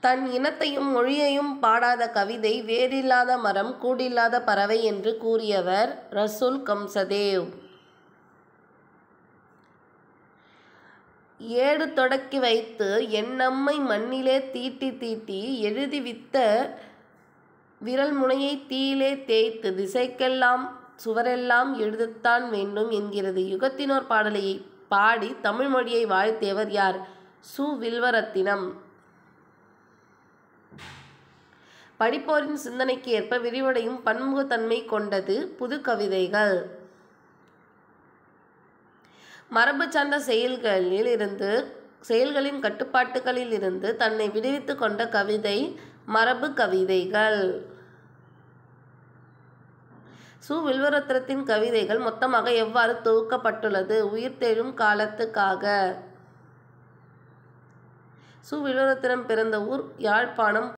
தன் இனத்தையும் மொழியையும் பாடாத கவிதை வேரில்லாத மரம் கூடில்லாத பறவை என்று கூறியவர் ரசூல் கம்சதேவ். ஏடு தொடக்கி வைத்து எண்ணம்மை மண்ணிலே தீட்டி தீட்டி எழுதி வித்த விரல் முனையை தீயிலே தேய்த்து திசைக்கெல்லாம் சுவரெல்லாம் எழுதத்தான் வேண்டும் என்கிறது யுகத்தினோர் பாடலை பாடி தமிழ் மொழியை வாழ்த்தியவர் யார்? சு. வில்வரத்தினம். படிப்போரின் சிந்தனைக்கு ஏற்ப விரிவடையும் பன்முகத்தன்மை கொண்டது புது கவிதைகள். மரபு சார்ந்த செயல்களின் கட்டுப்பாட்டுகளில் இருந்து தன்னை விடுவித்து கொண்ட கவிதை மரபு கவிதைகள். சு. வில்வரத்தினத்தின் கவிதைகள் மொத்தமாக எவ்வாறு தொகுக்கப்பட்டுள்ளது? உயிர்த்தெழும் காலத்துக்காக. சு. வில்வரத்தினம் பிறந்த ஊர் யாழ்ப்பாணம்.